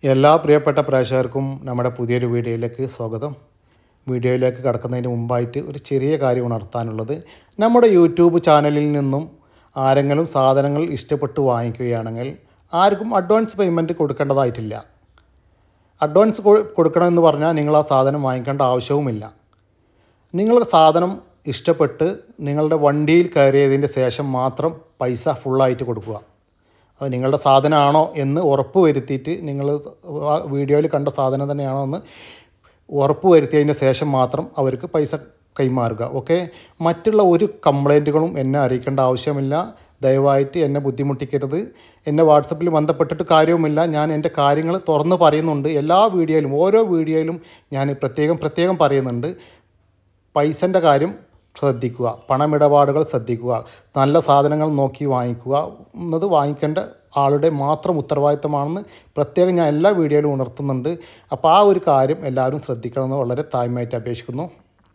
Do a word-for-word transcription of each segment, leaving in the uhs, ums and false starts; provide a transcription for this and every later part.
എല്ലാ പ്രിയപ്പെട്ട പ്രേക്ഷകർക്കും നമ്മുടെ പുതിയൊരു വീഡിയോയിലേക്ക് സ്വാഗതം. വീഡിയോയിലേക്ക് കടക്കുന്നതിന് മുമ്പായിട്ട് ഒരു ചെറിയ കാര്യം ഉണർത്താനുള്ളത്, നമ്മുടെ യൂട്യൂബ് ചാനലിൽ നിന്നും ആരെങ്കിലും സാധനങ്ങൾ ഇഷ്ടപ്പെട്ട് വാങ്ങിക്കുകയാണെങ്കിൽ ആർക്കും അഡ്വാൻസ് പേയ്മെൻറ്റ് കൊടുക്കേണ്ടതായിട്ടില്ല. അഡ്വാൻസ് കൊടുക്കണമെന്ന് പറഞ്ഞാൽ നിങ്ങൾ ആ സാധനം വാങ്ങിക്കേണ്ട ആവശ്യവുമില്ല. നിങ്ങൾ സാധനം ഇഷ്ടപ്പെട്ട് നിങ്ങളുടെ വണ്ടിയിൽ കയറിയതിൻ്റെ ശേഷം മാത്രം പൈസ ഫുള്ളായിട്ട് കൊടുക്കുക. അത് നിങ്ങളുടെ സാധനമാണോ എന്ന് ഉറപ്പ് വരുത്തിയിട്ട്, നിങ്ങൾ വീഡിയോയിൽ കണ്ട സാധനം തന്നെയാണോ എന്ന് ഉറപ്പ് വരുത്തിയതിന് ശേഷം മാത്രം അവർക്ക് പൈസ കൈമാറുക. ഓക്കെ, മറ്റുള്ള ഒരു കംപ്ലൈൻറ്റുകളും എന്നെ അറിയിക്കേണ്ട ആവശ്യമില്ല. ദയവായിട്ട് എന്നെ ബുദ്ധിമുട്ടിക്കരുത്. എന്നെ വാട്സപ്പിൽ ബന്ധപ്പെട്ടിട്ട് കാര്യവുമില്ല. ഞാൻ എൻ്റെ കാര്യങ്ങൾ തുറന്ന് പറയുന്നുണ്ട്. എല്ലാ വീഡിയോയിലും ഓരോ വീഡിയോയിലും ഞാൻ പ്രത്യേകം പ്രത്യേകം പറയുന്നുണ്ട്. പൈസൻ്റെ കാര്യം ശ്രദ്ധിക്കുക, പണമിടപാടുകൾ ശ്രദ്ധിക്കുക, നല്ല സാധനങ്ങൾ നോക്കി വാങ്ങിക്കുക എന്നത് വാങ്ങിക്കേണ്ട ആളുടെ മാത്രം ഉത്തരവാദിത്തമാണെന്ന് പ്രത്യേകം ഞാൻ എല്ലാ വീഡിയോയിലും ഉണർത്തുന്നുണ്ട്. അപ്പോൾ ആ ഒരു കാര്യം എല്ലാവരും ശ്രദ്ധിക്കണമെന്ന് വളരെ താഴ്മയായിട്ട് അപേക്ഷിക്കുന്നു.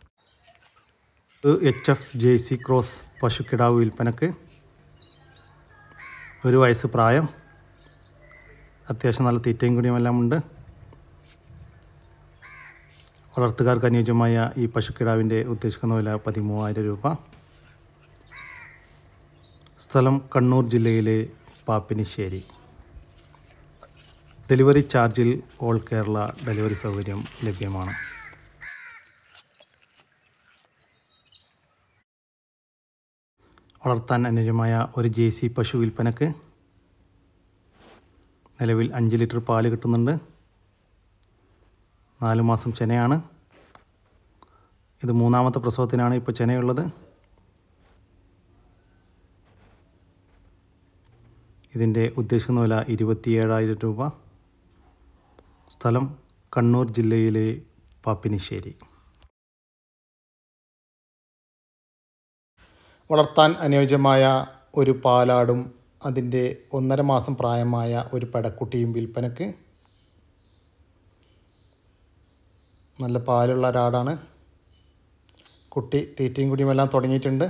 എച്ച് എഫ് ജേഴ്സി ക്രോസ് പശുക്കിടാവ് വിൽപ്പനക്ക്. ഒരു വയസ്സ് പ്രായം, അത്യാവശ്യം നല്ല തീറ്റയും കൂടിയും എല്ലാം ഉണ്ട്. വളർത്തുകാർക്ക് അനുയോജ്യമായ ഈ പശുക്കിടാവിൻ്റെ ഉദ്ദേശിക്കുന്ന വില പതിമൂവായിരം രൂപ. സ്ഥലം കണ്ണൂർ ജില്ലയിലെ പാപ്പിനിശ്ശേരി. ഡെലിവറി ചാർജിൽ ഓൾ കേരള ഡെലിവറി സൗകര്യം ലഭ്യമാണ്. വളർത്താൻ അനുയോജ്യമായ ഒരു ജേഴ്സി പശു വിൽപ്പനക്ക്. നിലവിൽ അഞ്ച് ലിറ്റർ പാല് കിട്ടുന്നുണ്ട്. നാല് മാസം ചെനയാണ്. ഇത് മൂന്നാമത്തെ പ്രസവത്തിനാണ് ഇപ്പോൾ ചെനയുള്ളത്. ഇതിൻ്റെ ഉദ്ദേശിക്കുന്ന വില ഇരുപത്തിയേഴായിരം രൂപ. സ്ഥലം കണ്ണൂർ ജില്ലയിലെ പാപ്പിനിശ്ശേരി. വളർത്താൻ അനുയോജ്യമായ ഒരു പാലാടും അതിൻ്റെ ഒന്നര മാസം പ്രായമായ ഒരു പെടക്കുട്ടിയും വിൽപ്പനക്ക്. നല്ല പാലുള്ള ഒരാടാണ്. കുട്ടി തീറ്റയും കുടിയുമെല്ലാം തുടങ്ങിയിട്ടുണ്ട്.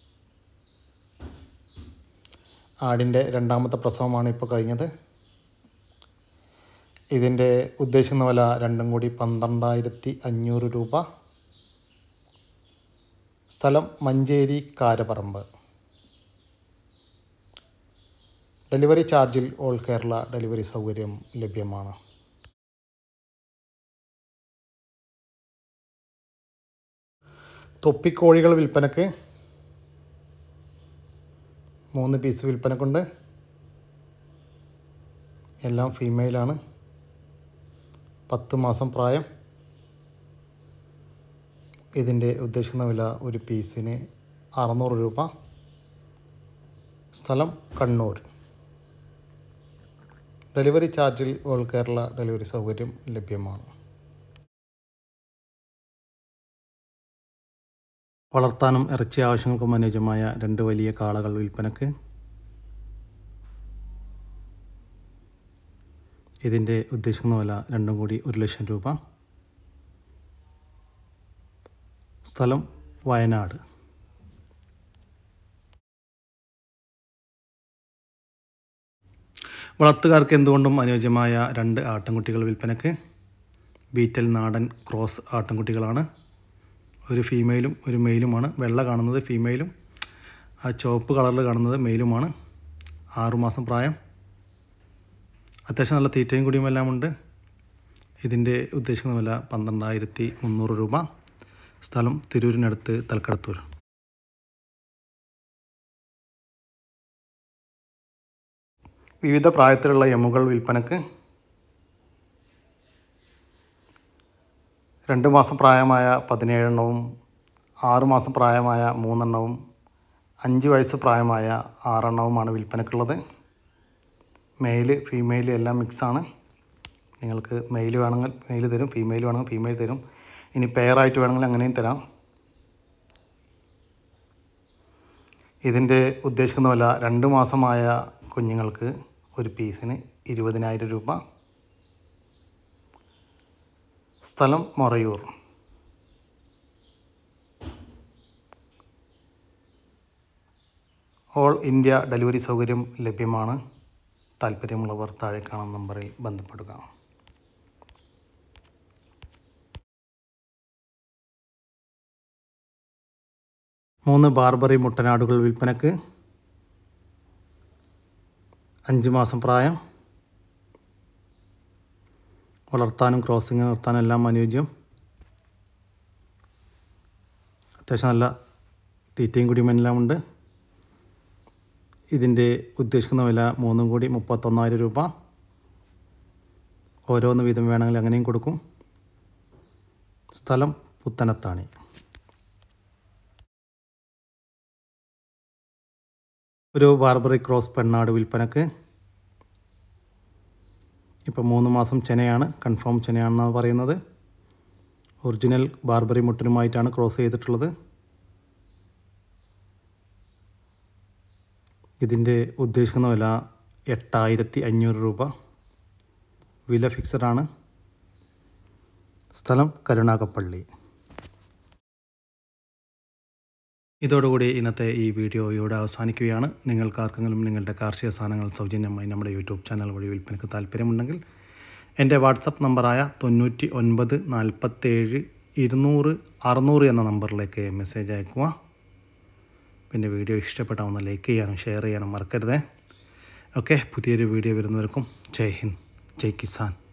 ആടിൻ്റെ രണ്ടാമത്തെ പ്രസവമാണ് ഇപ്പോൾ കഴിഞ്ഞത്. ഇതിൻ്റെ ഉദ്ദേശിക്കുന്ന വില രണ്ടും കൂടി പന്ത്രണ്ടായിരത്തി അഞ്ഞൂറ് രൂപ. സ്ഥലം മഞ്ചേരി കാരപറമ്പ്. ഡെലിവറി ചാർജിൽ ഓൾ കേരള ഡെലിവറി സൗകര്യം ലഭ്യമാണ്. തൊപ്പിക്കോഴികൾ വിൽപ്പനക്ക്. മൂന്ന് പീസ് വിൽപ്പനക്കുണ്ട്. എല്ലാം ഫീമെയിലാണ്. പത്ത് മാസം പ്രായം. ഇതിൻ്റെ ഉദ്ദേശിക്കുന്ന വില ഒരു പീസിന് അറുന്നൂറ് രൂപ. സ്ഥലം കണ്ണൂർ. ഡെലിവറി ചാർജിൽ ഓൾ കേരള ഡെലിവറി സൗകര്യം ലഭ്യമാണ്. വളർത്താനും ഇറച്ചി ആവശ്യങ്ങൾക്കും അനുയോജ്യമായ രണ്ട് വലിയ കാളകൾ വിൽപ്പനക്ക്. ഇതിൻ്റെ ഉദ്ദേശിക്കുന്ന വില രണ്ടും കൂടി ഒരു ലക്ഷം രൂപ. സ്ഥലം വയനാട്. വളർത്തുകാർക്ക് എന്തുകൊണ്ടും അനുയോജ്യമായ രണ്ട് ആട്ടിൻകുട്ടികൾ വിൽപ്പനക്ക്. ബീറ്റൽ നാടൻ ക്രോസ് ആട്ടിൻകുട്ടികളാണ്. ഒരു ഫീമെയിലും ഒരു മെയിലുമാണ്. വെള്ള കാണുന്നത് ഫീമെയിലും ആ ചുവപ്പ് കളറിൽ കാണുന്നത് മെയിലുമാണ്. ആറുമാസം പ്രായം. അത്യാവശ്യം നല്ല തീറ്റയും കൂടിയും എല്ലാം ഉണ്ട്. ഇതിൻ്റെ ഉദ്ദേശിക്കുന്ന വില പന്ത്രണ്ടായിരത്തി മുന്നൂറ് രൂപ. സ്ഥലം തിരൂരിനടുത്ത് തലക്കടത്തൂർ. വിവിധ പ്രായത്തിലുള്ള എമുകൾ വിൽപ്പനക്ക്. രണ്ട് മാസം പ്രായമായ പതിനേഴെണ്ണവും ആറുമാസം പ്രായമായ മൂന്നെണ്ണവും അഞ്ച് വയസ്സ് പ്രായമായ ആറെണ്ണവുമാണ് വിൽപ്പനക്കുള്ളത്. മെയിൽ ഫീമെയിൽ എല്ലാം മിക്സാണ്. നിങ്ങൾക്ക് മെയിൽ വേണമെങ്കിൽ മെയിൽ തരും, ഫീമെയിൽ വേണമെങ്കിൽ ഫീമെയിൽ തരും. ഇനി പെയറായിട്ട് വേണമെങ്കിൽ അങ്ങനെയും തരാം. ഇതിൻ്റെ ഉദ്ദേശിക്കുന്ന വില രണ്ട് മാസമായ കുഞ്ഞുങ്ങൾക്ക് ഒരു പീസിന് ഇരുപതിനായിരം രൂപ. സ്ഥലം മൊറയൂർ. ഓൾ ഇന്ത്യ ഡെലിവറി സൗകര്യം ലഭ്യമാണ്. താല്പര്യമുള്ളവർ താഴെ കാണുന്ന നമ്പറിൽ ബന്ധപ്പെടുക. മൂന്ന് ബാർബറി മുട്ടനാടുകൾ വിൽപ്പനക്ക്. അഞ്ച് മാസം പ്രായം. വളർത്താനും ക്രോസിങ് നിർത്താനും എല്ലാം അനുയോജ്യം. അത്യാവശ്യം നല്ല തീറ്റയും കുടിയുമെല്ലാം ഉണ്ട്. ഇതിൻ്റെ ഉദ്ദേശിക്കുന്ന വില മൂന്നും കൂടി മുപ്പത്തൊന്നായിരം രൂപ. ഓരോന്ന് വീതം വേണമെങ്കിൽ അങ്ങനെയും കൊടുക്കും. സ്ഥലം പുത്തനത്താണി. ഒരു ബാർബറി ക്രോസ് പെണ്ണാട് വിൽപ്പനക്ക്. ഇപ്പോൾ മൂന്ന് മാസം ചെനയാണ്, കൺഫേം ചെനയാണെന്നാണ് പറയുന്നത്. ഒറിജിനൽ ബാർബറി മുട്ടനുമായിട്ടാണ് ക്രോസ് ചെയ്തിട്ടുള്ളത്. ഇതിൻ്റെ ഉദ്ദേശിക്കുന്ന വില എട്ടായിരത്തി അഞ്ഞൂറ് രൂപ. വില ഫിക്സഡാണ്. സ്ഥലം കരുനാഗപ്പള്ളി. ഇതോടുകൂടി ഇന്നത്തെ ഈ വീഡിയോ ഇവിടെ അവസാനിക്കുകയാണ്. നിങ്ങൾക്കാർക്കെങ്കിലും നിങ്ങളുടെ കാർഷിക സാധനങ്ങൾ സൗജന്യമായി നമ്മുടെ യൂട്യൂബ് ചാനൽ വഴി വിൽപ്പനയ്ക്ക് താല്പര്യമുണ്ടെങ്കിൽ എൻ്റെ വാട്സപ്പ് നമ്പറായ തൊണ്ണൂറ്റി ഒൻപത് നാൽപ്പത്തേഴ് ഇരുന്നൂറ് അറുന്നൂറ് എന്ന നമ്പറിലേക്ക് മെസ്സേജ് അയക്കുക. പിന്നെ വീഡിയോ ഇഷ്ടപ്പെട്ടാൽ ഒന്ന് ലൈക്ക് ചെയ്യാനും ഷെയർ ചെയ്യാനും മറക്കരുത്. ഓക്കെ, പുതിയൊരു വീഡിയോ വരുന്നവർക്കും ജയ് ഹിന്ദ്, ജയ് കിസാൻ.